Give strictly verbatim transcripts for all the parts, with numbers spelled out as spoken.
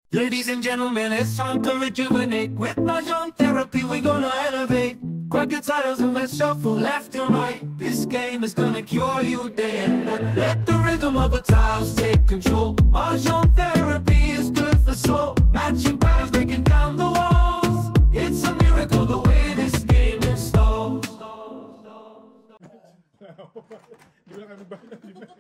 Ladies and gentlemen, it's time to rejuvenate. With Mahjong therapy, we're gonna elevate. Grab your titles and let's shuffle left and right. This game is gonna cure you day and night. Let the rhythm of the tiles take control. Mahjong therapy is good for soul. Matching patterns, breaking down the walls. It's a miracle the way this game installs. Di ba kami bahala? Di ba?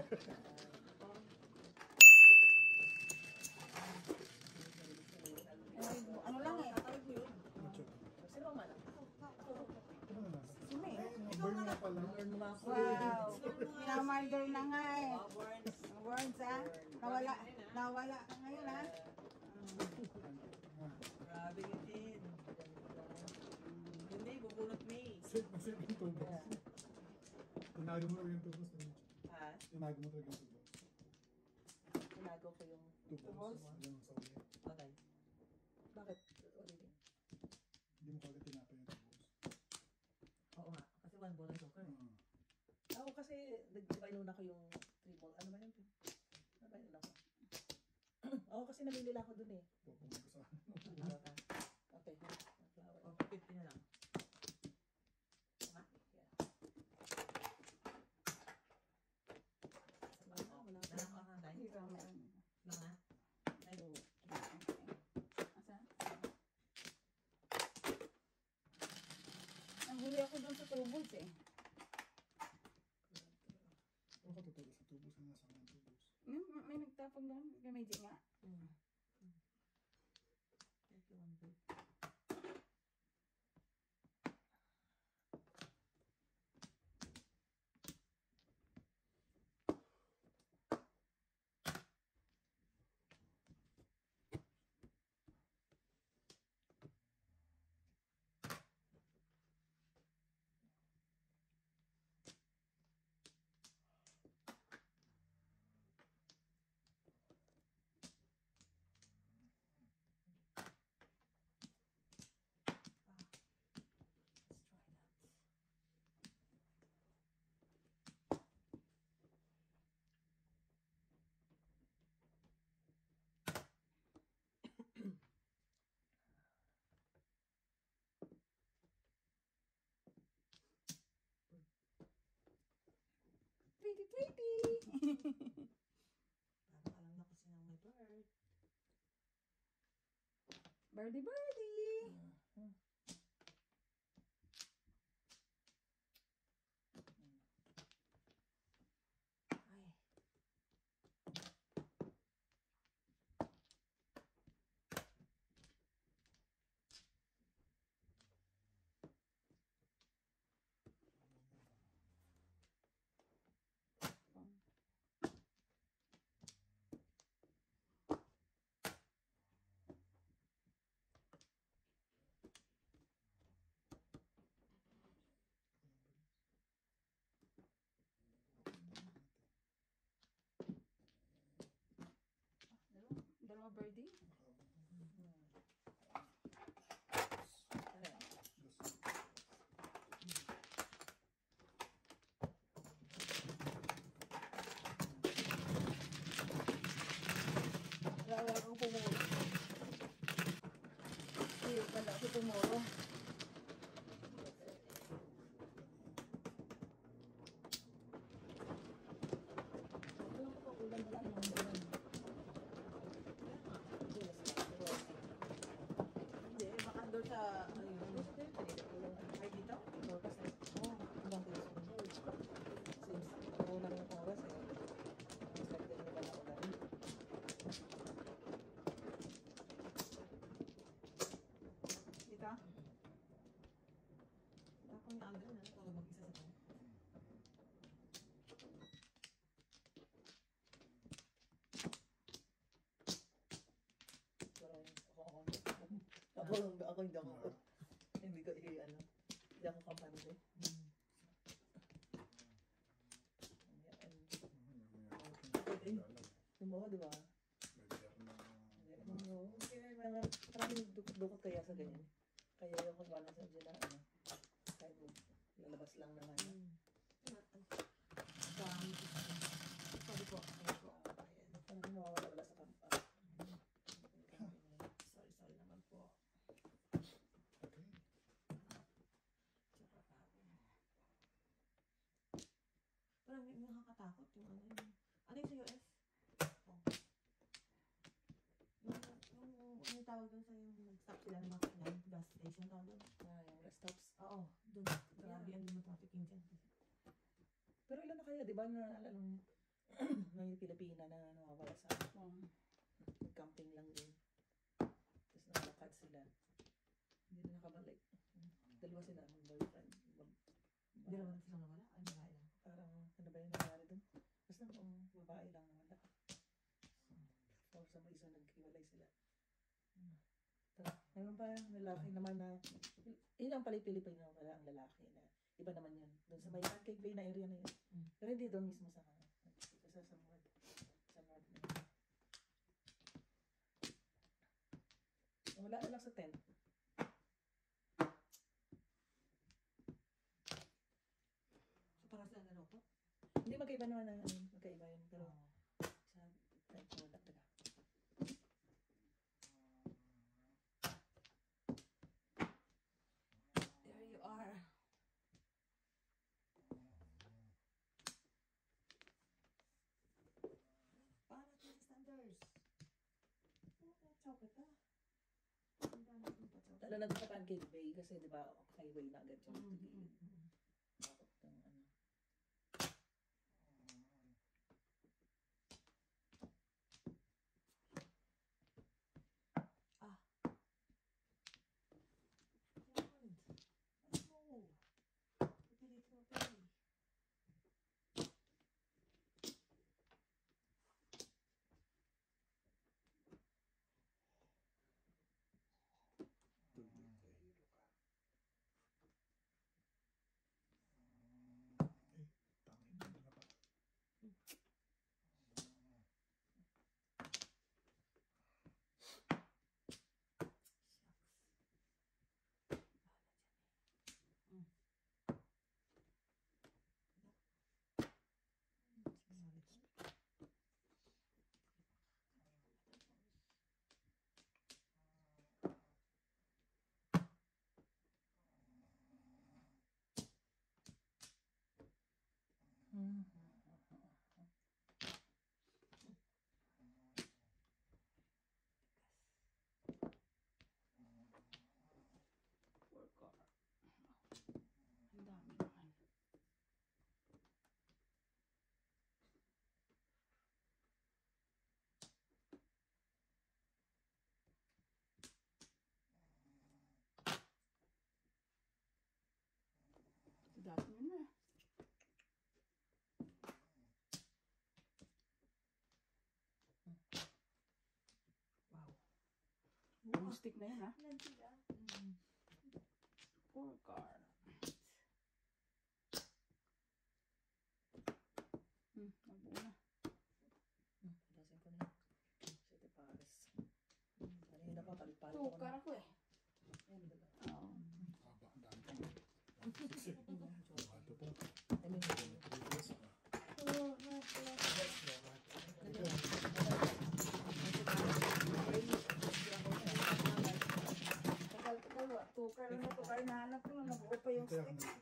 Ano lang eh. Burn nga pala. Wow. Pinamardor na nga eh. Words ah. Nawala. Nawala ka ngayon ah. Grabe yun. Hindi, bubunot May. Save na save yung tubos. Tinago mo yung tubos. Ha? Tinago mo talaga yung tubos. Tinago ko yung Tubos? Yung sa ulit. patay. Bakit? Ulitin. Hindi mo kagad tinapay yung tubos. Oo nga, kasi one ball and joker. Hmm. Ako kasi, nag-bailon ako yung three ball. Ano ba yun? Nabailon ako. Ako kasi namimila ako dun eh. Pupunta ko sa ano. Flower ka. Okay. Flower. Oh, fifty na lang. Tama? Yeah. Wala ka na tayo. Lang na? Ay, Nahuli ako doon sa tubos eh. Ano ka tutulog sa tubos? Ano nasa kanyang tubos? May, may nagtapon doon. May medyo nga. Mm. Mm. Thank you, one ball. Pretty, pretty. Parang alam na kasi ng may bird. Birdie, birdie. Hmm. Ay. Dalawa birdie. Wala akong pumuro. Hindi pala ako tumuro. Hindi, baka doon sa, ano yun, ay dito? Oo, kasi, oh, ibang place ko. Since, unang oras eh. Expected nila na ulan. Dito? Ako yung Alden na, ito mag-isa sa kanya. Ako, ako hindi ako, hindi ko i, ano, hindi ako kampante. Yung mo, di ba? Maraming dukot kaya sa ganyan. Kaya yung kung wala sa dyan na, ano, kahit lalabas lang naman. Sabi ko, sabi ko, ayan, parang mawawala sa kampa. Stop sila ng mga kailan. Gas station tawag doon. Ah, yung rest stops. Oo, doon. Grabe ang mga trafficking dyan. Pero ilan na kaya, di ba, na alam may Pilipina na nawawala sa Oh. camping lang din. Tapos nakalakad sila. Hindi na nakabalik. Dalawa sila, mag-boyfriend. Mag- Hindi naman sila nawala. Ay, babae lang. Parang, ano ba yung nangyari doon? Basta um, babae lang nawala. Or sa may isa naghiwalay sila. Tara, mayroon pa lalaki naman na, yun ang pala Pilipino, wala ang lalaki na, iba naman yun. Doon sa may Pancake Bay na area na yun. Mm. Pero hindi doon mismo sa, sa, sa north. Sa north na yun. Wala na lang sa tent. So, para sila naloko? Hindi magkaiba naman ang ano, magkaiba yun. Pero Oo. sa tent wala talaga. There you are. Para sa standards. Okay, chocolate ah. Ang dami kong pa-chocolate. Lalo na doon sa Pancake Bay kasi di ba highway na agad yung Mm, mm, tigil. mm. Bakit ng ano. Ah. Yan. Ano? Ito dito, pwede. Tangin na na pa. Four car. Ang dami naman. Dami mo na. Wow. Buong stick na yan, ha? Yan sila. Four car. Hmm, nabuo na. Hmm, lasin ko na yun. Siete pares. Kanina pa, palit-palit Two ako car na. ako eh. Ayun, diba? Oo. Haba, ang dami pa. Ito po. I mean, Tagal, tagal. Two car na two car. Nahanap ko na nabuo pa yung Ito yung stick.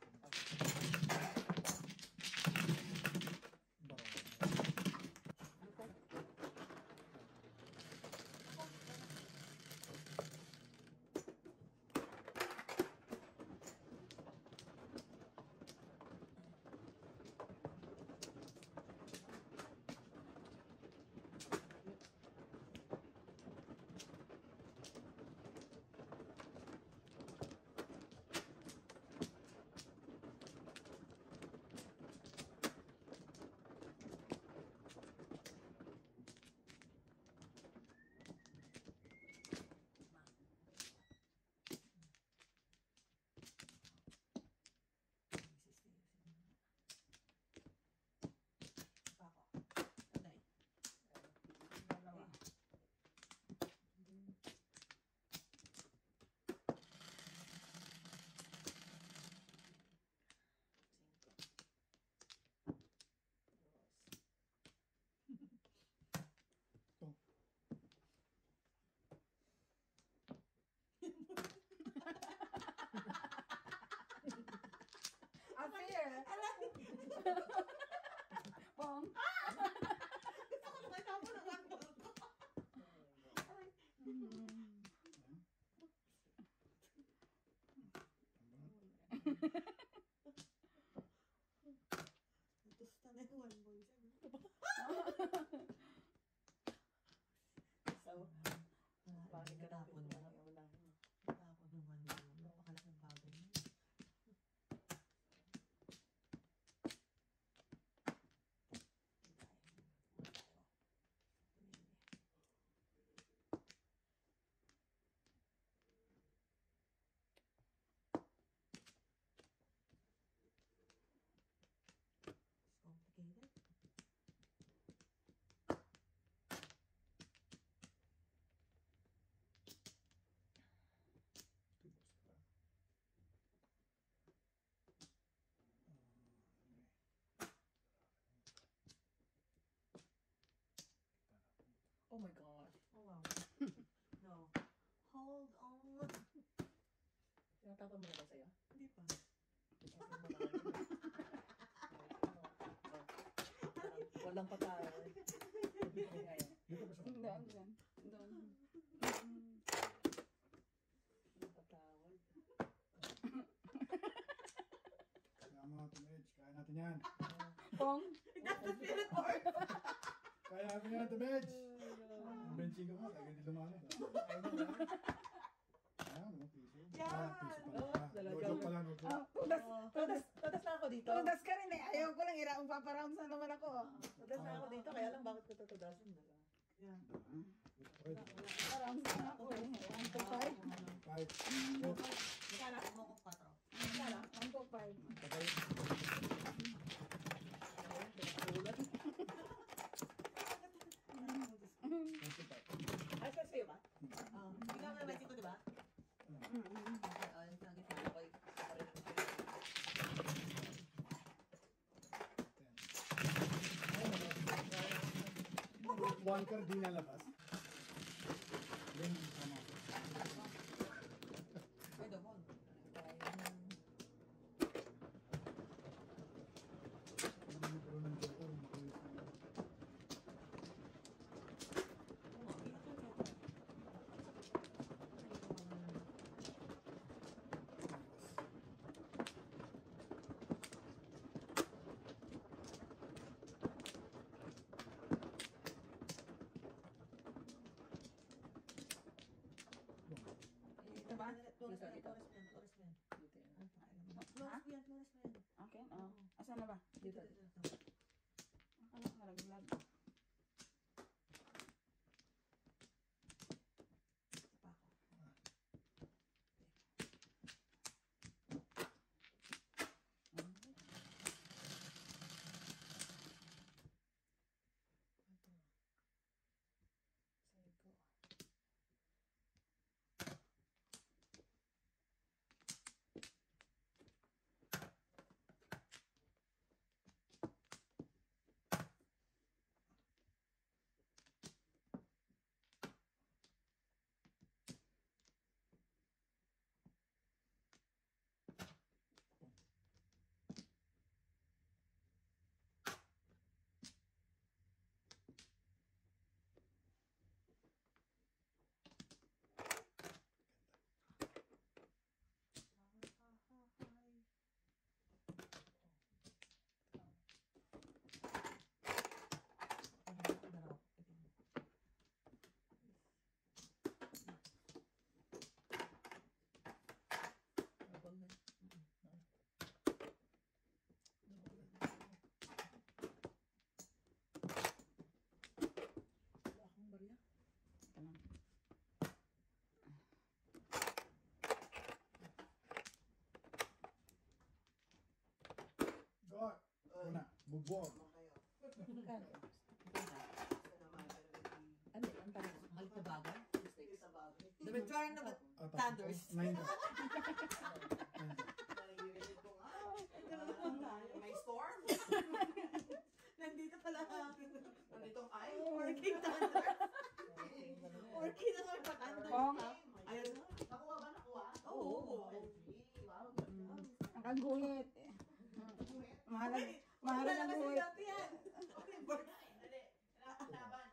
ba malaga sa'yo? Hindi pa. Walang patawad. Dito ba siya? Doon, doon. Doon. Walang patawad. Kaya mga tumage, kaya natin yan. Pong. That's the spirit board. Kaya natin yan, tumage. Ang benching ko mo, agad di lumano. Ah, mga piso. Yan. Ah, piso pala. Oh, Ah, talaga. joke pala, no joke. Oh, tudas, Todas, todas na ako dito. tudas ka rin eh. Ayaw ko lang iraong paparounds na naman ako. Todas na ako dito, kaya lang bakit ko tutudasin na lang. Yeah. Okay. Paparounds na ako eh. One to five. Kahit, Magkano? Mo ko patro. One to five. patay. Ay, sa sa'yo ba? Ah, ikaw na ba ko, di ba? Okay, oh, yung nagit na. Okay. One card di nalabas. Then, tama. Ay, doon. Hindi ko ng joker, hindi ko yung- Ito ba? Flores mo yan, Flores mo yan, Flores mo yan. Dito yan. Flores mo yan, Flores mo yan. Okay, oh. Asan na ba? Dito, dito, dito. Akala ko nalaglag. Isa pa ako. Sa'yo ko. Wala akong barya. Ito lang. Go! Una, bugbog. Magkano? Ano yun? Ang tanong. Malit na bagay. Mistakes. The return of the Ah, tapos, Thunders. nine ka. May storm. Nandito pala. Nandito ang ay. Working thunder. Working na sa pag-thunder. Pong. Ayun. Nakuha ba? Nakuha? Oo. Wow. Ang kaguhit. Mahalag, mahalag ang guhit. Dati yan. Okay, bird. Dali. Nakakalaban.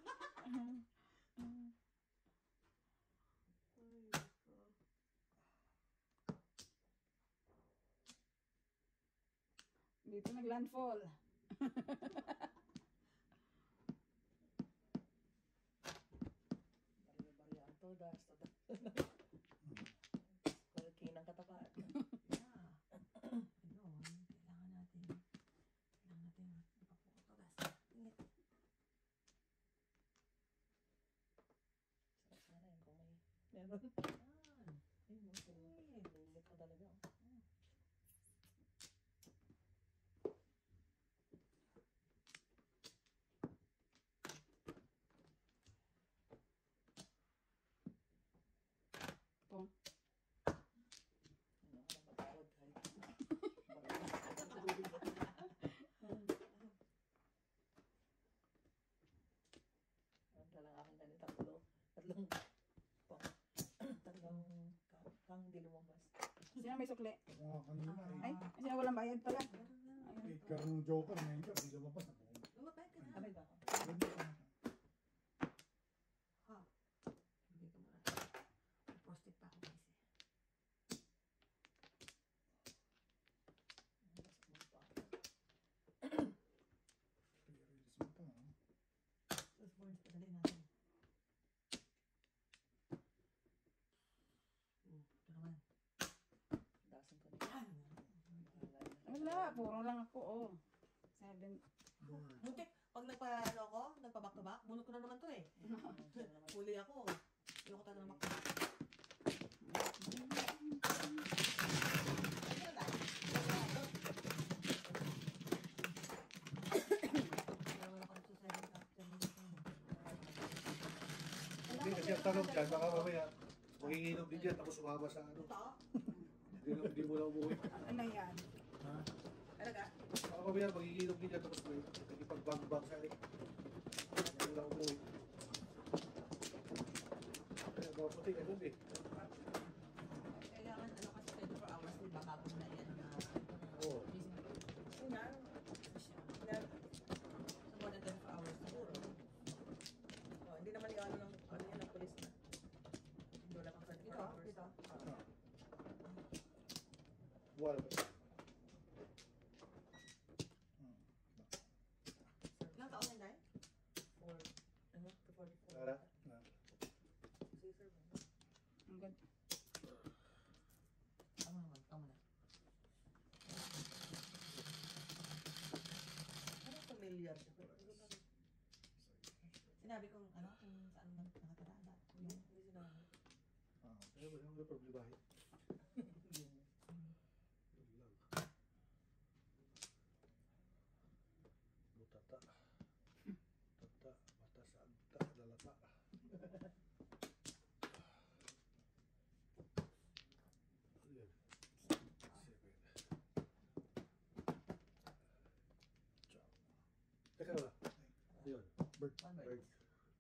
Dito nag-landfall. Barya-barya ang todas. Todas. Malaki ng katapat. Yeah. Ayun. Kailangan natin. Kailangan natin. Ipaputodas. Ingit. Sarap sana yun kung may meron. Yan. Ayun, no? Limit ka talaga. oh. Pong. Ano, ano matawad kahit. Ang talang aking ganit tatlo. Tatlong pang. Tatlo may sukli. Oo, kanina Ay, eh. kasi walang bayad pala. Eh, karong joker ngayon ka, hindi lumabas ako. Lumapay ka na. Aray ba? Ganda ka. Ha? Hindi ko muna. Prostate pa ako kasi. Release mo pa, ha? Tapos bones, padali natin. Oh, ito naman. Dasan ko Yan. Wala, puro lang ako, oh. Seven. Board. Muntik, pag nagpa-ano ako, nagpa-back to back, bunot ko na naman to eh. Huli ako. Ayoko tayo na back to back. Hindi, kasi ang tanong dyan, baka mamaya, manginginom din dyan, tapos sumama sa ano. Ito? Hindi, na- hindi mo na umuwi. Ano yan? Ha? Talaga? Baka mamaya, manginginom din dyan, tapos may nagipag-bang-bang sa akin. Hindi mo na umuwi. Kaya mga puti, ganun eh. Kailangan ano kasi twenty-four hours, di ba? Bago na yan na Oo. gising. Una, siya. So more than twenty-four hours siguro. Oh, hindi naman yung ano ng ano yan ng pulis na. Hindi wala pang twenty-four Ito, hours. ito. Wala ba? Hmm. Ilang taon yan, Day? Four, ano, to forty-four. Tara. Na. Sige, sir. Ang ganda. Tama naman, tama na. Ano familiar siya? Pero ano ba? Sinabi kong ano, kung saan man nakatara. lahat. Yung Hindi sinabi. Ah, kaya ba yung problema eh? Yun lang. Butata. Tata, mata sa agta, dalata. Ayan. Seven. Ciao. Teka na. Yun. Bird. one Bird. bird.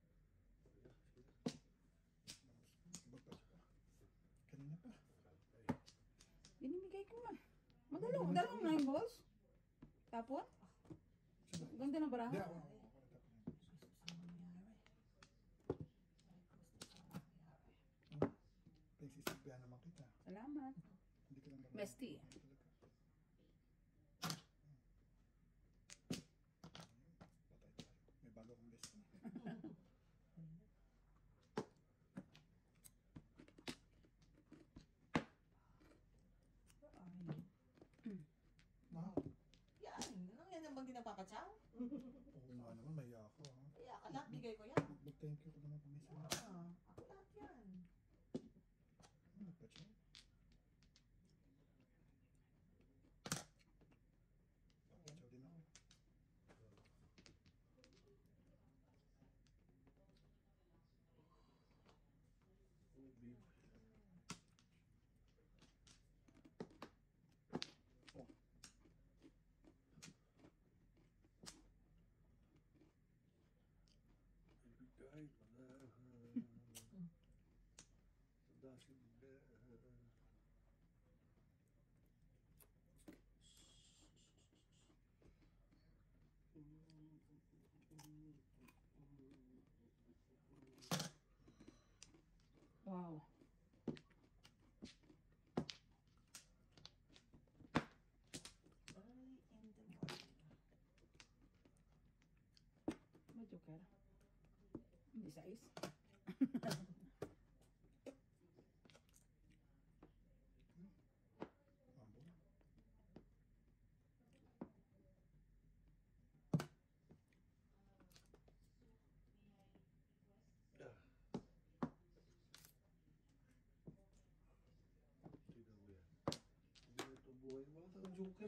Bird pa siya pa. Kanina pa. Binibigay ko man. Magalaw, dalawang nine balls. Tapon? Sino? Ganda ng baraha. Hindi ako. Ako na tapos. Ano nangyari? Pagsisilbihan naman kita. Salamat. Hindi ka lang marunong. Bestie. Talaga. Patay tayo. May bago akong bestie. Wow. Yan, ano yan ang bang di nagpapatsaw? Oo nga naman, may ako, ha. Kaya ka lahat bigay ko yan. Mag-thank you ko naman kung may sila. Ah, ako lahat yan. Ano pa siya? Papachaw din ako. Oh, babe. Ibigay mo na sa dasindahan. Wow. Early in the morning. May joker. Hindi size. Mambo. Ah. Tignan mo yan. Hindi na ito buhay. Wala tayong joker.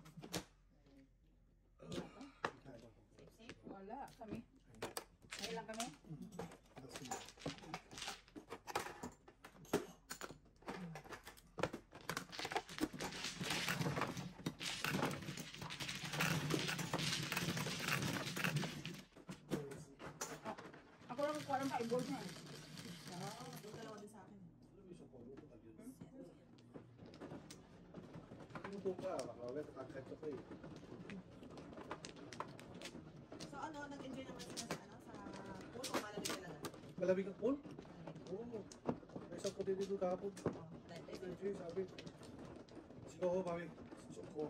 Safe, safe. Wala kami. Ngayon lang kami. Dasin. Ako lang kuha ng five balls na. eh. Ah, yung dalawa din sa akin. Alam mo yung isang polo ko, agad. ka, makawet, kakatso ko eh. So ano, nag-enjoy naman sila sa ano, sa pool o malamig talaga? Malamig ang pool? Oo. May isang puti dito kahapon. Oh, dahil dahil Enjoy, sabi. Sigaw ko, mami. Susok ko.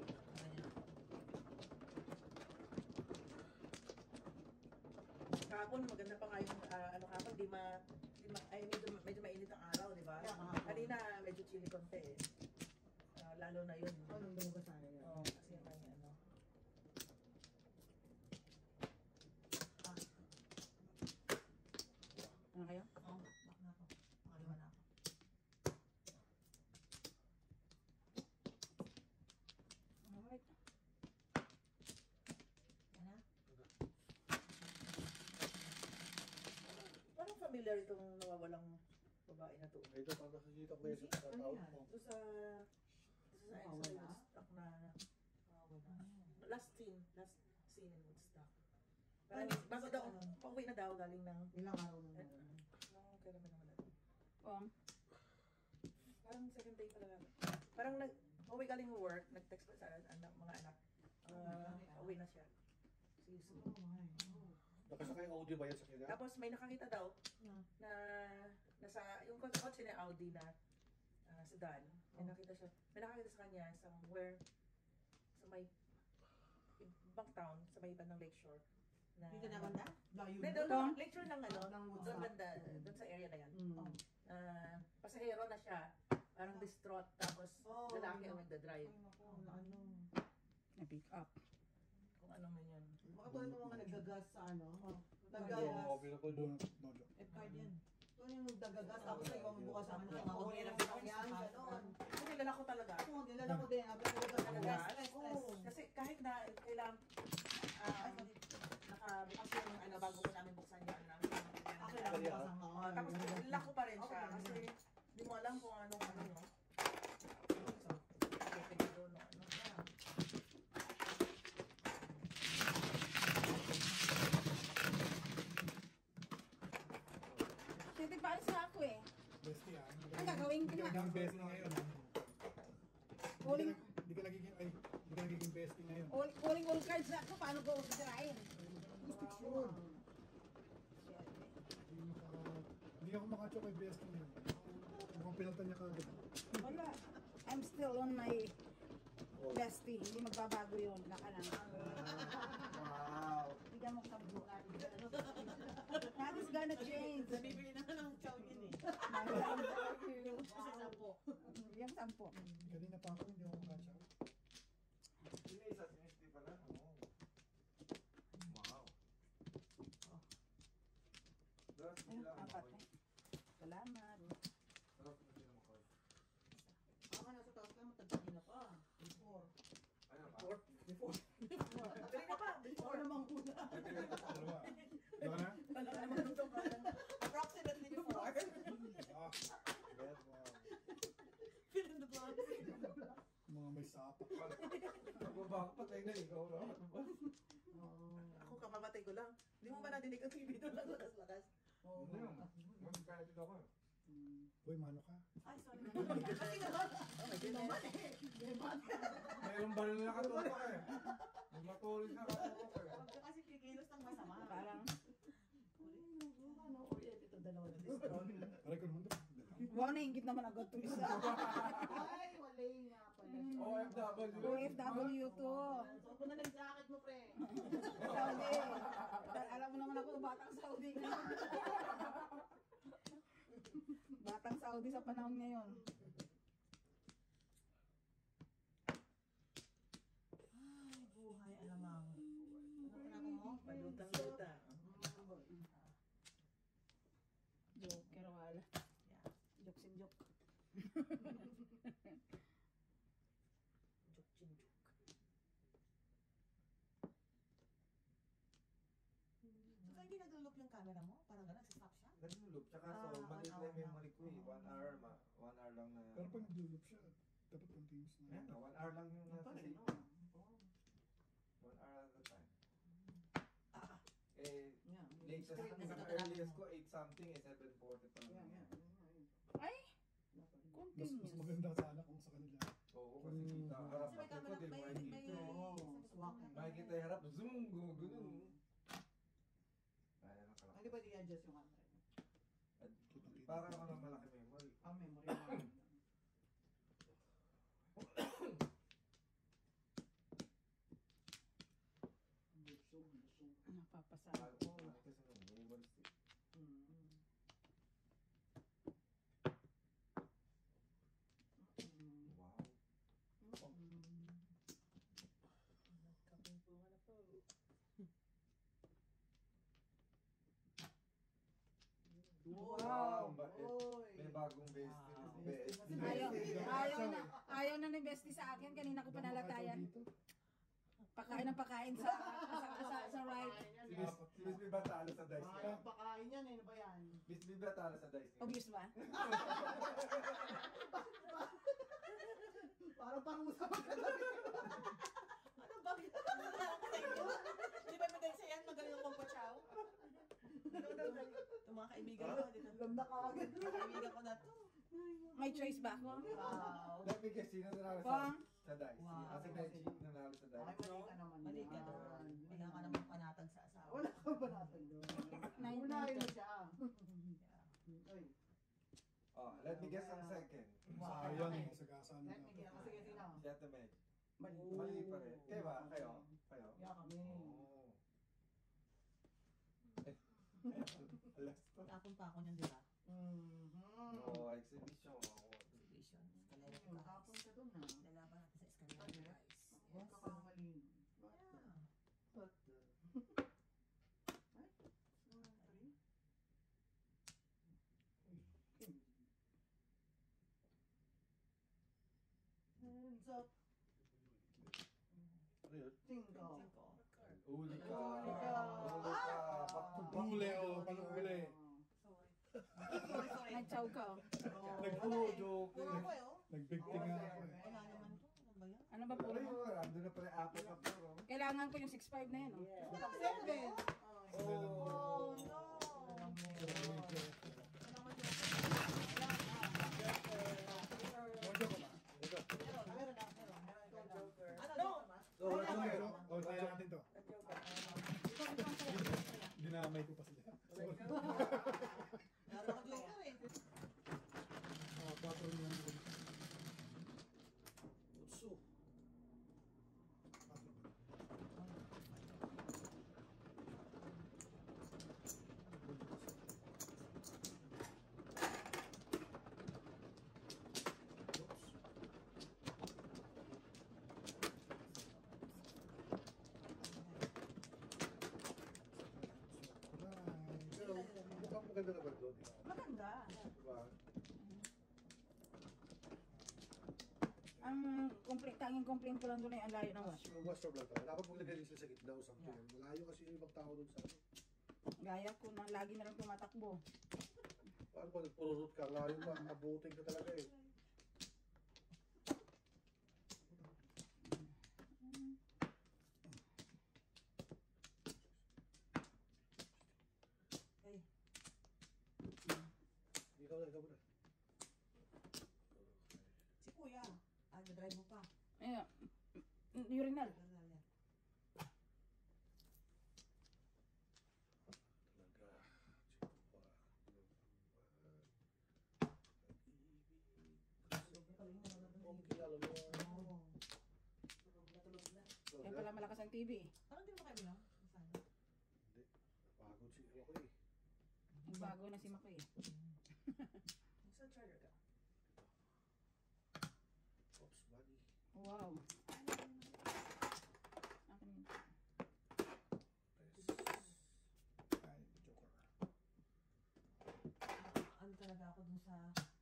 Kahapon, maganda pa nga yung, ah, ano kahapon, di ma, di ma, ay, medyo, medyo mainit ang araw, di ba? Kaya kahapon. Kanina, medyo chilly konti eh. Ah, lalo na yun. Oh, nung dugo sa akin. Oo, kasi may ano. Ano kayo? Oh, back na ako. Makaliwa na ako. Alright. Yan na. Parang familiar itong nawawalang babae na to. Ito, pag nakikita ko ngayon sa Ano tao yan? ko. Ito sa, ito sa, sa Nawawala? Woodstock na, Ah, wala. last scene, last scene in Woodstock. Parang, bago daw, pauwi na daw galing ng, Ilang araw na eh, naman. nung kailan ba naman natin? Oh. Parang second day pala. Parang nag, pauwi galing work, nag-text pa sa anak, mga anak. Uh, pauwi na siya. Si Yusu. Oh, my. Oh. Nakasakay ang audio ba yan sa kanya? Tapos may nakakita daw Yeah. na nasa yung kotse ni Audi na uh, sedan. May nakita siya. May nakakita sa kanya somewhere sa may ibang town, sa may bandang Lakeshore. Na, Dito na banda? Layo Hindi, na. doon, Doon? Lakeshore ng ano, Ng doon Woodstock. banda, doon sa area na yan. Mm. Uh, pasahero na siya, parang distraught, tapos Oh, lalaki no. ang nagda-drive. Ay, naku, na ano. Na-pick up. Kung ano man yun. Baka to yung mga nagagas sa ano. Oo, Nagagas. pinapal doon. No joke. F-card yan. Ito yung nagdagagas, tapos ay bukas sa ano, mga huli ng sasakyan, gano'n. Kasi nilala ko talaga. Oo, nilala ko din. Abang nilala Talaga? stress, stress. Oo. Kasi kahit na kailang um, nakabukas yung ano, bago ko namin buksan yung ano namin. Ako lang bukas ang mga. Oh, tapos nilala ko pa rin siya kasi hindi mo alam kung anong ano no. So, pwede doon no. Ano. Titi pa sa ako eh. Bestie ah. Ang gagawin ko Hindi ka nga. naging bestie ngayon. ah. Huling, Hindi ka nagiging, ay, hindi ka nagiging bestie ngayon. huling, huling all cards na ako. Paano ko sisirain? Restriction. Hindi maka, hindi ako makacho kay bestie ngayon. Mukhang pinaltan niya kagad. Wala. I'm still on my bestie. Hindi magbabago yun. Naka lang. Wow. Bigyan mo sa buka. That is gonna change. Nabibili na ng chow yun eh. Yung Kasi sampo. Yung sampo. Kanina pa ako, hindi ako makacho. Sino isa? Sinisty pala? Oo. Wow. Daras Ayun, sila apat makoy. eh. Salamat. Daras sila makoy. Ako nasa taas ka, matagpagin na pa. Before. Ano ba? Before. Before. Galing na pa. Before namang una. Dalawa. Dalawa na? Wala ka naman nung parang Approximately before. Ah. Yes, wow. Fill in the blanks. Mga may sapak. Magbabaka patay na ikaw na. Ano ba? ako kamamatay ko lang. Hindi mo ba nadinig ang T V doon lang lakas-lakas? Oo. Ano yun? Mag-credit ako. Uy, mano ka? Ay, sorry. Kasi naman. Hindi naman eh. Mayroong ba rin nakatutok eh? May matuloy na nakatutok eh. Huwag ka kasi kikilos ng masama. Parang, Ano, ulit ito dalawa na destroy. Aray ko naman doon. wow, naingit naman agad to isa. Ay, wala nga pala. O F W. O F W to. So, kung na nag-jacket mo, pre. Saudi. Alam mo naman ako, batang Saudi ngayon. Batang Saudi sa panahon ngayon. Ay, buhay, alamang. Ano ka na mo? Palutang-luta. Joker wala. Joke sin joke. Juk chin juk. Saka hindi nag-loop yung camera mo? Parang gano'n, stop siya? Nag-loop, tsaka Ah, so, maliit one na yung hour memory ko eh. One hour, ma one hour lang na. Pero pag nag-loop siya, dapat continuous na. Ayan, one hour lang yung nasa Ito rin, save. no? One hour at a time. Ah, Eh, yeah. latest, Straight na pinaka sinatanap earliest mo. ko, eight something, eh, seven forty pa lang. Yeah, yeah. Ay, Mas, mas continuous. maganda sana kung sa kanila. Oo, kasi kita, harap Kasi may ako medyas yung camera niya. Para ako ng malaki memory. Ah, memory lang. Busog, busog. Napapasama Ako, ko. kasi nung memory stick. Mm. Wow. Kaping po nga na po. Wow! Ba- Oy. May bagong bestie. Wow. Bestie. Ayaw, Bestie. ayaw na, ayaw na ni Bestie sa akin. Kanina ko panalatayan. Pakain ng pakain sa, sa, sa, sa ride. Si Miss, si Miss B ba talo sa dice Mahal niya? ang pakain yan eh. Ano ba yan? Miss B ba talo sa dice niya? Obvious ba? Parang parusa pa ka Ano ba? Di ba magaling sa yan? Magaling ang pagpachaw? Itong mga kaibigan ko. dito. Ganda ka agad. Mga kaibigan ko na to. May choice ba ako? Wow. Let me guess, sino nanalo sa, Pang? sa dice? Wow. Kasi Benji nanalo sa Ay, dice. mali ka naman. Mali ka yan. doon. Wala ka naman panatag sa asawa. Wala ka ba natin doon? Nine, Unahin nine, mo siya. Ay, Oh, let me guess ang second. Wow. Sayang eh, sagasan let me get. Sige, sino? Si Ate Meg. Mali. Mali pa rin. Kayo ba? Kayo? Kayo? Yeah, kami. Oh. Alas to. Tapon pa ako niyan, di ba? Mhm. No, exhibition. Oh. Exhibition. Escalera Ayun, tapon guys. ka doon ha. Lalaban natin sa escalera guys. Huwag ka kamali. Yeah. What the? Ay, one, three. Hands up. Ano yun? Cinco. Cinco. Uli ka. Uli ka. Uli ka. Back to back. Huli o, panghuli. Sorry. Sorry, sorry. nag-chow ka. oh. Nagpuro joke. Puro ako eh, oh. Nagbigting nga ako eh. Wala naman to. Ano ba yan? Ano ba po? Ano yun? Ando na pala apple na puro. Kailangan ko yung six five na yun. Oh. Seven. Oh. no. Mojo ko ba? Meron na, meron. Meron ikaw na. Ano? No! Oh, Mojo, joke. Mojo. Oh, tayo natin to. Dinamay ko pa sila. Sorry. Meron ako joker eh. Oh, patol yan. Utsu. Patol ba? Pero mukhang maganda naman doon. Maganda. Diba? Ang complete, tanging complaint ko lang doon ay ang layo ng wash. Yung washroom lang tayo. Dapat maglagay din sila sa gitna o something. Malayo kasi yung ibang tao doon sa ano. Gaya ko na lagi na lang tumatakbo. Paano pag nagpururot ka, layo ba? Abutin ka talaga eh. Okay. Ikaw na, ikaw na. Si Kuya. Ah, drive mo pa. Ayun. Urinal. Talaga. Sino ba? Ang kilala mo. Oo. Natulog na. Kaya pala malakas ang T V. Parang di mo kayo bilang? Sana. Hindi. Napagod si ako eh. Bago na si Makoy. Sa charger ka. Oops, buddy. Wow. Akin yun. Ay, joker. Ano talaga ako dun sa...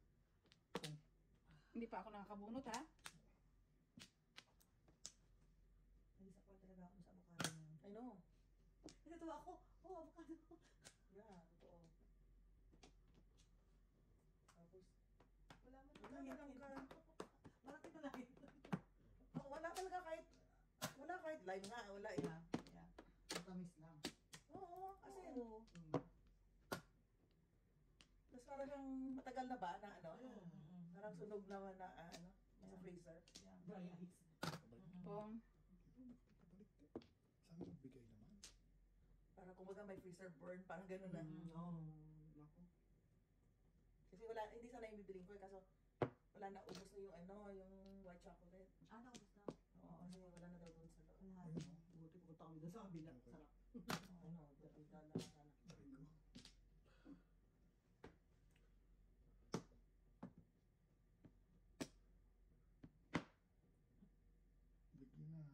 Hindi pa ako nakakabunot ha. Nag-disappoint talaga ako dun sa avocado na yun. I know. Natutuwa ako. Oh, avocado. Yeah, totoo. Tapos, wala man Wala man ang ka- Bakit na lang Oh, wala talaga kahit, wala kahit live nga, wala eh. Yeah, yeah. Matamis lang. Oo, kasi Oo. mm. Tapos parang yung matagal na ba na ano? Mm. Parang sunog naman na ah, ano? Sa freezer. Yeah. Dry ice. Pong. Sana magbigay naman. Para parang kumbaga may freezer burn, parang gano'n na. Mm. Oo. Naku. Kasi wala, hindi sana yung bibiling ko eh, kaso wala na, ubos na yung ano, yung white chocolate. Ah, naubos na. Oo, kasi wala na daw doon sa loob. Lahat. Buti pupunta kami doon sa kabila. Sarap. Ano, dala na sana. Bigyan na.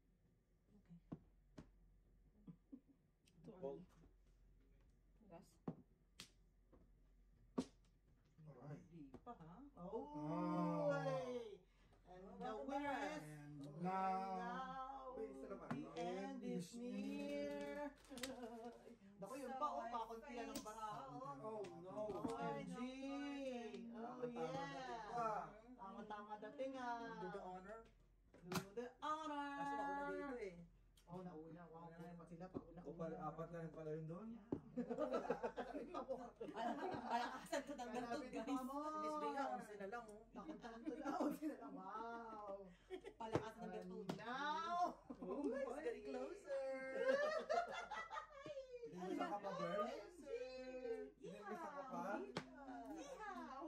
Ito, Ball. gas. Alright. Di pa ha? Oh! Oh. And Oh, the welcome winner back. is... And Now, now, Wait, isa naman. the end is near. Naku, yun pa, oh, kakunti yan ang bara, oh. Oh no. O M G! Oh, yeah! Tama-tama dating, ah. Do the honor. Do the honor! Kaso nauna dito eh. Oh, nauna. Wow, pula pa sila pag una. O pala, apat na rin pala yun doon. Palakasan ko ng ganito guys. Si Miss Bea, onse na lang oh. Takot-takot na ako sila. Wow! Palakasan ng ganito. Now! Oh, it's getting closer. Hindi ka pa, Bern? Closer. Hindi ka pa? Yeehaw.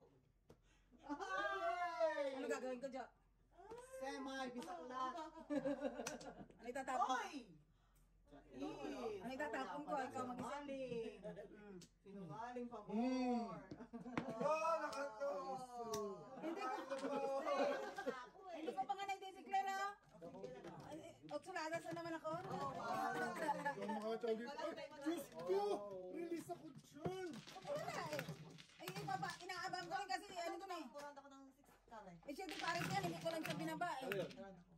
Ay! Ano gagawin ko, Jo? Semi-bisaklat. Ano itatapon? Oy! Chais! Ano itatapon ko? Ikaw mag-isa. Sinungaling. Mm. Sinungaling pa more. Oh, nakato! Hindi ko. Hindi ko pa nga na-declare, ah. Otsuladas na naman ako. yung mga tawag dito. Ay, Diyos ko! Release ako dyan! Wala eh. Ay, iba pa, inaabang ko rin kasi ano to na eh. Puranda ko ng six car eh. Eh, syempre pares yan, hindi ko lang siya binaba eh. Ano yun?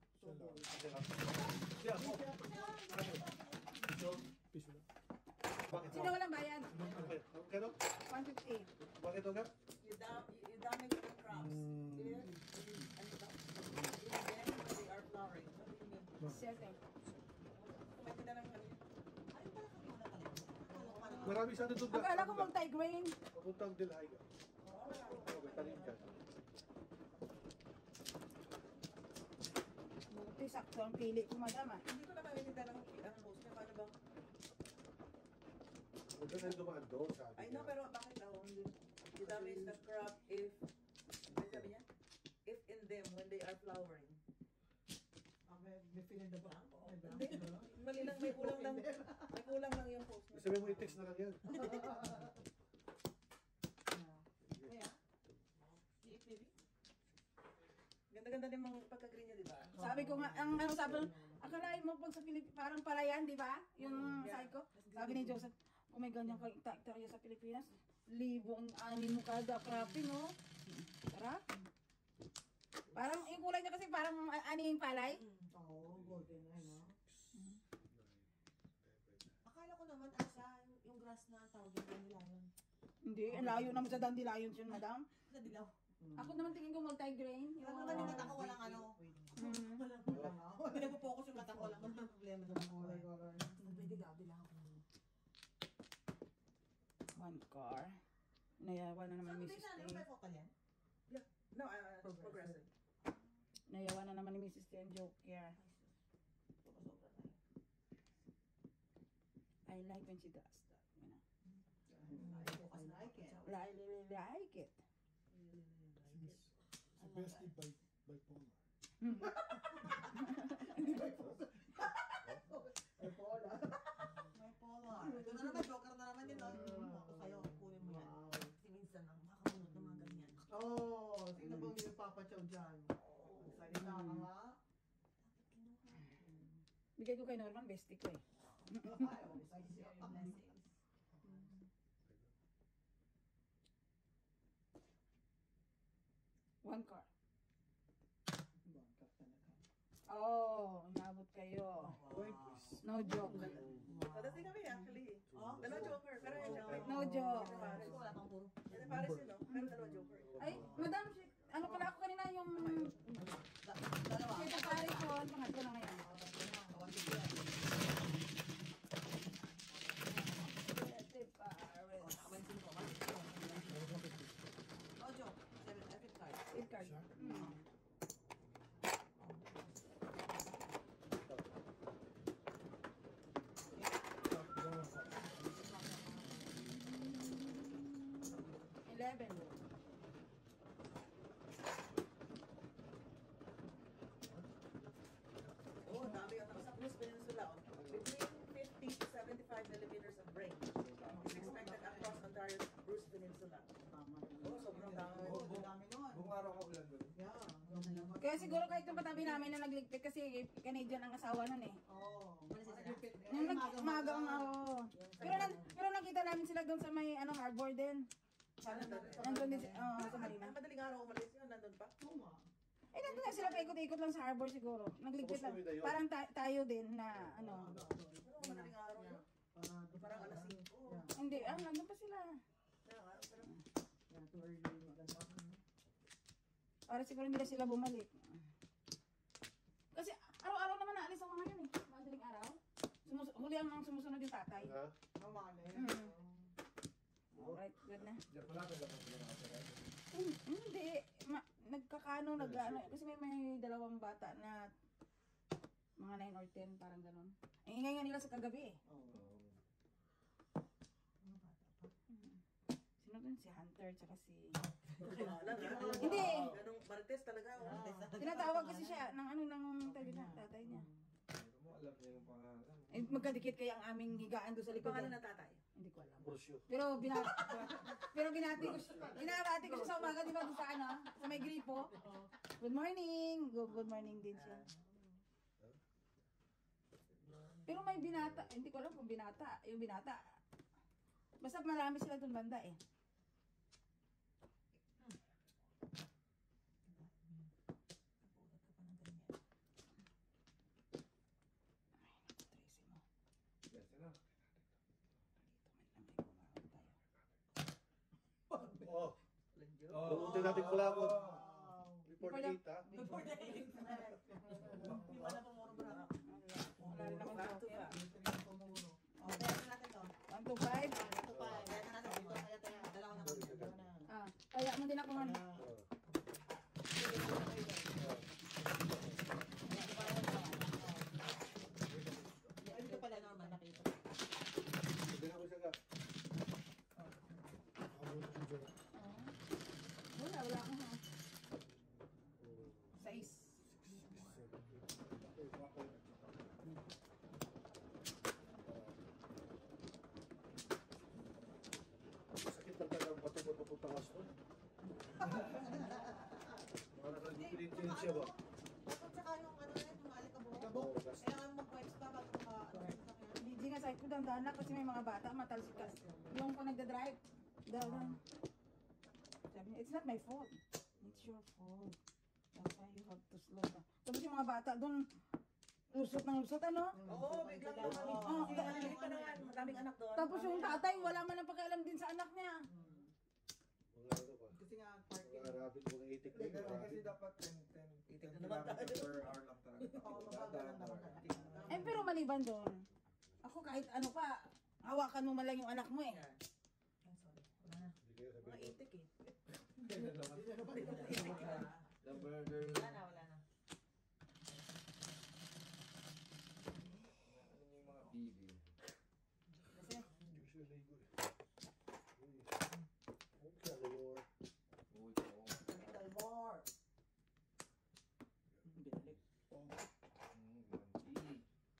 Siya ako. Piso na. Bakit? Sino walang bayan? Kano? one fifty. Bakit ito nga? You dam you damage the crops. Mm. Yes. Ano daw? You damage when they are flowering. What do you mean? Siyempre. Kumain na lang kami. Ay, pala kami na talaga. Marami sana doon. Akala ko multi-grain. Papuntang Delhaiga. Okay, tanim ka. Buti, sakto ang pili ko, madam ah. Hindi ko na maintindihan ang ang post niya. Paano ba? Huwag ka na dumaan doon, sabi I niya. know, pero bakit daw? You damage the crop if, ano sabi niya? If in them when they are flowering. Ah, may, may fill in the blank. May blank. Hindi, mali lang, may kulang lang. May kulang lang yung post niya. Sabi mo i-text na lang yan. Kaya? Si Baby? Ganda-ganda din mga pagka-green niya, di ba? Sabi ko nga, ang ano sabi, akalain mo pag sa Pilipinas, parang palayan, di ba? Yung sabi ko, sabi ni Joseph, kung may ganyan kang hektarya sa Pilipinas, libo ang ani mo kada cropping, oh. Sarap. Parang, yung kulay niya kasi parang a- anihing palay. Oo, golden na, no? Akala ko naman asa yung grass na tawag yung dandelion. Hindi, ang layo naman sa dandelion yun, madam. Sa dilaw. Ako naman tingin ko multi-grain. Yung naman yung mata ko walang ano. Mhm. Walang walang ako. Hindi nagpo-focus yung mata ko lang. Walang problema sa mga Color, color. Pwede gabi lang ako. One car. Nayawa na naman ni Missus Ano A. may focal yan? Yeah. No, uh, progressive. Nayawa na naman ni Missus A ang joke here. Sobra-sobra na yun. I like when she does that. You know? I like it. I really like it. Si Bestie by, bipolar. May pola. May polar. Ito na naman, joker na naman yun. no? Ako sa'yo, kunin mo yan. Wow. Kasi minsan lang, makakamulot ng mga ganyan. Oh, sino bang yung papachaw dyan? Salita ka nga. Bigay ko kay Norman, bestie ko eh. Ay, oh, isa siya. Blessings. One car. Bangkak talaga. Oh, inabot kayo. No joke. Padating kami actually. Oh, dalawa joker. Pero yung joker. No joke. Pares. Wala pang puro. Kasi pares yun, no? Pero dalawa joker. Ay, madam, shit. Ano pala ako kanina yung... Dalawa. Shit, pare ko. Pangatlo na ngayon. Shit, pare. Oh, joke. Seven, epic card. Eight card. Hmm. Ito eleven. Oh, dami yung nasa Cruz Peninsula. oh. Between fifty to seventy-five millimeters of rain is expected across Ontario's Bruce Peninsula. Oh, sobrang dami. Oo, ang dami nun. Buong araw ka ulan doon. Yeah. Kaya siguro kahit yung patabi namin na nagligpit kasi Canadian ang asawa nun eh. Oo. Yung nag umaga ang oo. Pero, nan, pero nakita namin sila doon sa may ano harbor din. Sana Nandun din si- oo, sa Marina. Madaling araw umalis yun, nandun pa. Oo nga. Eh, nandun na sila paikot-ikot lang sa harbor siguro. Nagligpit lang. Parang ta- tayo din na ano. Pero madaling araw yun. Para Parang alas singko. Hindi, ah, nandun pa sila. Kaya nga, pero yeah, too early, maganda. Para siguro hindi na sila bumalik. Kasi araw-araw naman naalis ang mga yun eh. Madaling araw. Sumus huli ang ang sumusunod yung tatay. Ha? Mamali. Mm. Alright, good na. Diyan pala, kailangan sila nakasakay. Hmm, Hindi. Ma nagkakano, nag ano, kasi may, may dalawang bata na mga nine or ten, parang ganun. Ang ingay nga nila sa kagabi eh. Hmm. Sino dun? Si Hunter, tsaka si... kilala na. Hindi. Ganong Martes talaga. oh. Tinatawag kasi siya ng ano, ng tabi na, tatay niya. Pero mo, alam niya yung pangalan. Eh, magkadikit kaya ang aming higaan doon sa likod. Pangalan niya. na tatay. Hindi ko alam. Borsyo. Pero binati, pero binati ko, siya- binabati ko siya sa umaga, di ba, doon sa ano, sa may gripo. Good morning. Good, good morning din siya. Pero may binata, hindi ko alam kung binata, yung binata. Basta marami sila doon banda eh. Yes, sila. Oh. Oh, unti natin kulakot. Report Wala. eight, ha? Before the eight. Hindi pa na pumurubra. Wala rin naman joker. Oh, kaya natin to. One, two, five. Ito pa. Kaya natin dito. Kaya tayo. Dalawa na kami. Dalawa na. Ah, kaya mo din ako man. Ay, dito pala normal nakita. Hindi na ko siya ka. Wala, wala akong ha. Sais. Sakit ng tagang bato-bato po tangas to. Mga nakagpilit siya ba? At saka yung ano na yung alikabok. Oo, gas. Kailangan mag-wipes pa bago ka ano sa sakyan. Hindi nga sa ko dandahan na kasi may mga bata matalsikas. Yung ko nagda-drive. Dahan. Sabi niya, it's not my fault. It's your fault. That's why you have to slow down. Tapos yung mga bata doon, lusot ng lusot ano? Oo, biglang lumamig. Oo, Hindi pa naman, madaming anak doon. Tapos yung tatay, wala man ang pakialam din sa anak niya. Mga ano ba? Kasi nga parking. Mga rabbit, mga itik na Hindi yung kasi rabbit. dapat ten, ten, Itik ten na naman kilometers tayo. per hour lang talaga. Oo, mabagal lang naman. Eh pero maliban doon, ako kahit ano pa, hawakan mo man lang yung anak mo eh. Yan. Ang sorry. Wala na. Hindi kayo sabi Mga ko. itik eh. The burger. Wala na, wala na. Ano yung mga bibi? Kasi, Hindi ko siya naligo eh. Uy. Okay, ano mo? Uy, oo. Little more. binalik. Mm, monkey.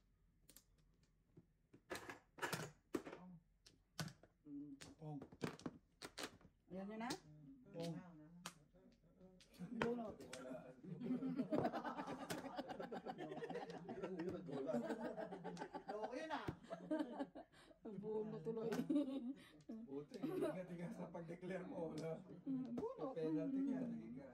Pong. Ayan nyo na? Pong. Bunot. Yun ang dola. Loko yun ah. Bunot tuloy. Buti, ingat-ingat sa pag-declare mo. Wala. Bunot. Penalty ka, sige ka.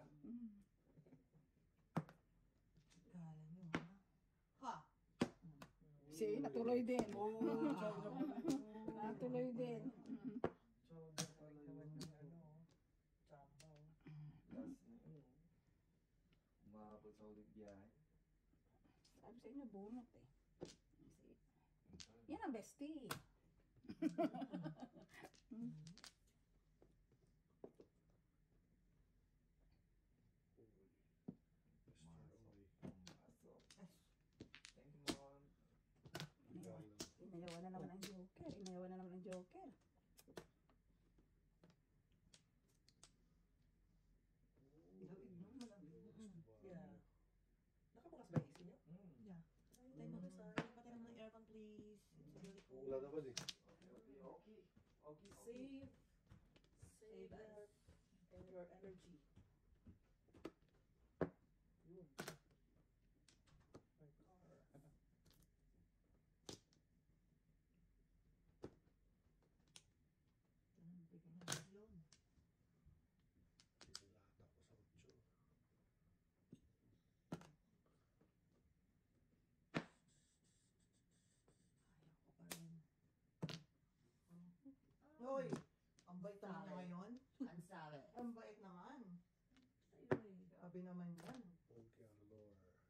Kala nyo ha. Ha? Si, natuloy din. Oo, Natuloy din. Chowder pala yun. Ano, Chambaw. Last na yun. Umakapot sa ulit biyahe. Sabi sa inyo, bunot eh. Yan ang bestie. Thank you, Mom. Inayawan na naman ang joker. Inayawan na naman ang joker. please. It's really cold. Wala naman eh. Save. Save us. And your energy. Yun. My car. Ang bigay na yun. Dito lahat ako sa otso. Ayaw ko pa rin. Hoy, ang bait naman niya ngayon. Ang sabi. Ang bait naman. Ayun. Sabi naman yan. Okay, Lord.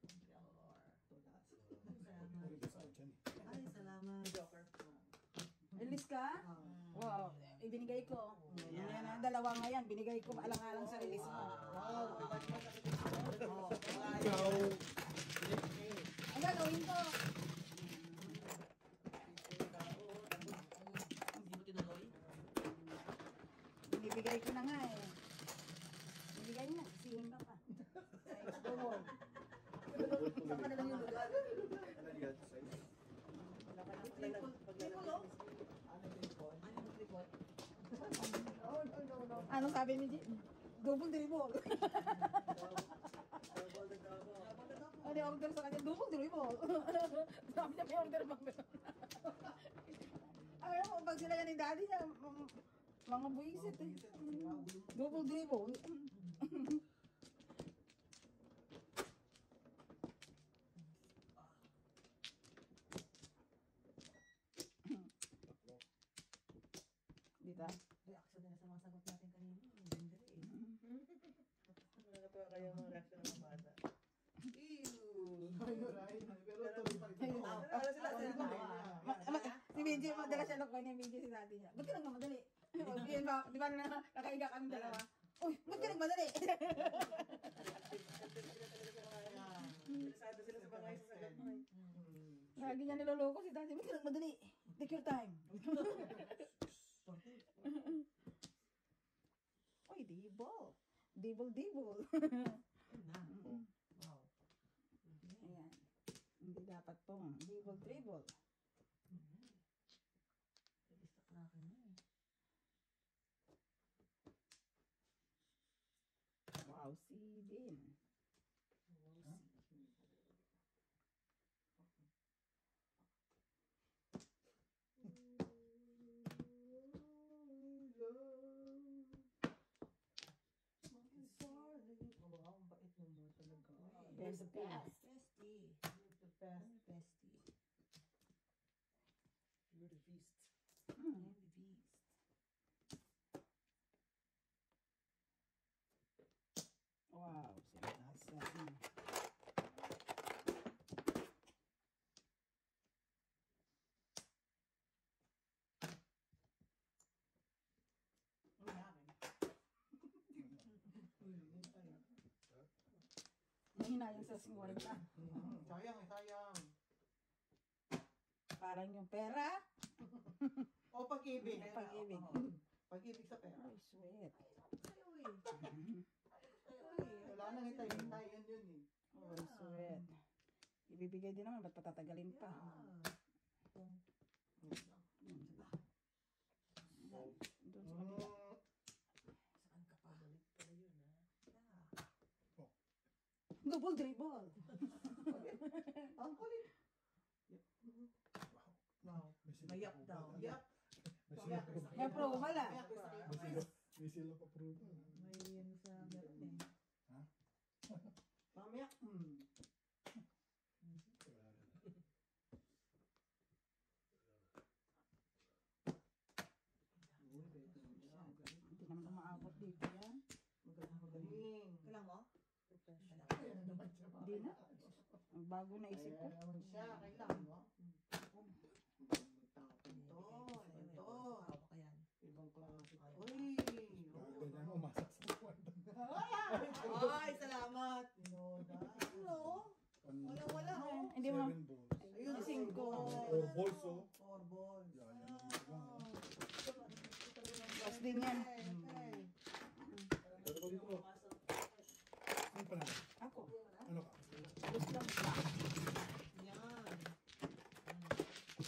Puro ba sa dyan eh. Ay, salamat. Joker. Release ka? Wow, ibinigay ko. Yan na, dalawa nga yan. Binigay ko alang-alang sa release mo. Wow, iba't iba sa Oh, Ikaw! Ang gagawin ko, hindi mo tinuloy? binibigay ko na nga eh. Binigay na, singin ka pa. Sa double. Saan ka na lang yung lugar? Ano yan? Size? Wala ka lang paglalagay. Paglalagay. Ano yung phone? Ano yung tripod? Oh, no, no, no. Anong sabi ni Jim? Double dribble. Double the double. Ano yung order sa kanya? Double dribble. Sabi niya may order bang meron. Alam mo, pag sila yan ni daddy niya, m- mga buisit eh. Double dribble. Dito. Reaction nila sa mga sagot natin kanina. Ang ganda eh. Nakakatawa kaya mga reaction ng mga bata. Ew! Ayun, ay, pero tuloy pa rin. Ah, ano sila sila tawa? Ma- ma- si Benji, madala siya nakuha niya Benji si daddy niya. Ba't ka nagmamadali? Yun ba, di ba na nakaiga kami dalawa? Uy, ba't ka nagmadali? Interesado sila sa mga isasagot mo eh. Lagi niya niloloko si daddy. Ba't ka nagmadali? Take your time. Uy, dibol. Dibol, dibol. Na. Wow. Ayan. Hindi dapat pong dibol, dribble. Nag-stuck na akin na eh. Wow, si Din. Wow, ang bait mo ba talaga? Best the best. Bestie. The best. Bestie. You're the beast. Hmm. I'm the beast. Wow, si Nasa. Hmm. Ang yaman. Mahina yung sa singwarta. Sayang, eh, sayang. Parang yung pera. O pag-ibig. Pag-ibig. Pag-ibig sa pera. Ay, sweet. Ayaw eh. Ayaw eh. Wala nang hintay-hintay yun yun eh. Ay, sweet. Ibibigay din naman, ba't patatagalin pa? Doon sa kabila. Saan ka pa? Balik pala yun ha. Double dribble. Ang kulit. Wow. Mayak daw. Yap. May seal of approval. May approval ah. May seal of- May seal of approval. May yan sa meron eh. Mamaya. Hmm. Hindi naman umaabot dito yan. Magaling, magaling. Kailang mo? Hindi na. Ang bago na isip ko. Kaya naman siya. Kailangan mo. Tapon to. Ano to? Hawak ka yan. Ibang klase. Uy. Ganyan mo, masak sa kwarto. Ay, salamat. Tinoda. Ano? Wala, wala oh. Hindi mo. Seven balls. Ayun, Cinco. Four balls, oh. Four balls. Yan, yan ang gusto mo. Tapos din yan. Okay. Pero ko dito. Ano pa na? Ako. Ano ka? Gusto lang pa. Yan.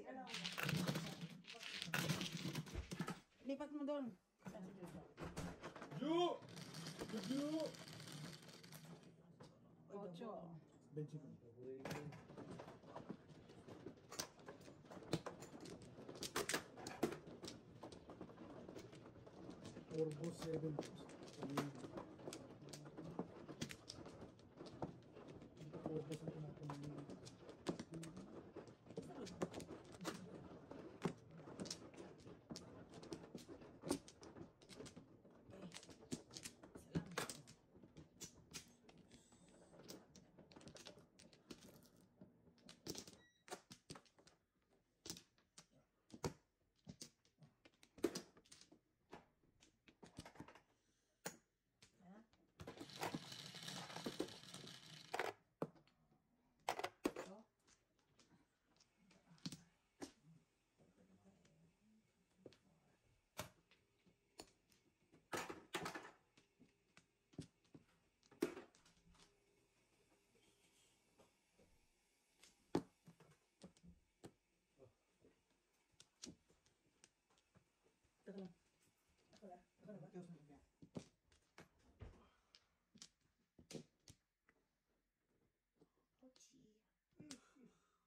Alam ko. Lipat mo doon. Ju! Ju! Ocho. Benching ko. Four boss, seven boss. Four boss ang tinatanong. Teka lang. Ako na. Ako na ba? Ouchie. Ouchie,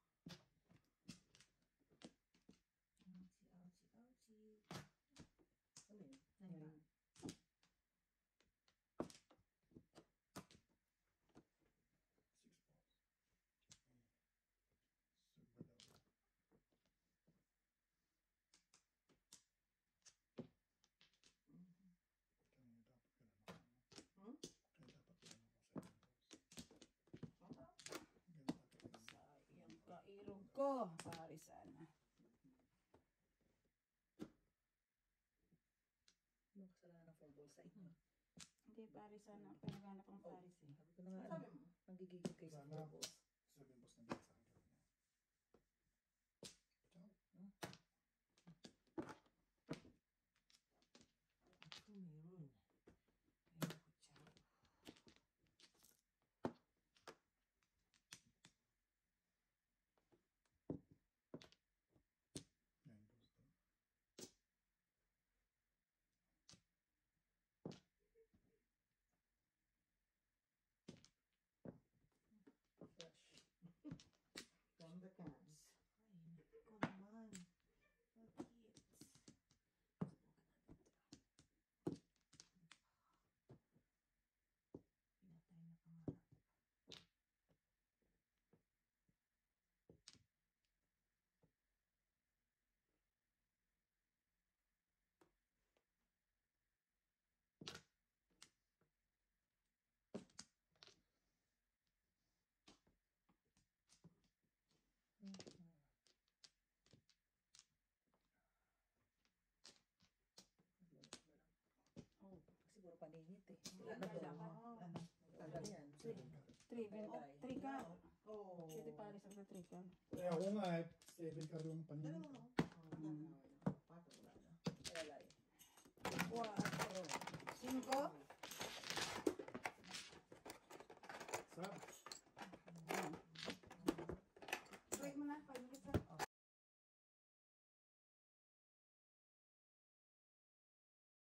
ouchie, ouchie. Ano yun? Nani ba? Six balls. Super double. Kanina dapat ka na naman. Hmm? Kaya dapat ka na naman seven balls. Kaya dapat ka na naman. Sayang kairog ko. Parisan. Anong kasalanan ng four balls sa inyo? Hindi, parisan na. Pinaghanap ang paris eh. Sabi ko na nga, Ano sabi mo? nanggigigil kayo sa four balls. Seven balls na bet sa akin. Ciao. Ako meron. Ayun ko, ciao. Nine balls daw. Flush. From the cans. Ay, naku naman. Bakit? Pinatay na pangarap. Oh. Siguro paninit eh. Wala Ano to? na. Ano? Tagal yan. Three, ben, Tagay. three ka. Oh. Pwede paris ang three ka. Eh ako nga eh. Seven ka rin panin. Dalawa mo. Oh, pato, wala na. Wala eh. Cuatro. Cinco.